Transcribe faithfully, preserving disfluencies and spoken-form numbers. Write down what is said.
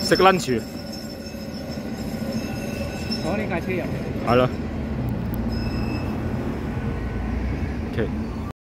食 lunch。 攞呢架車入嚟。 係咯。OK。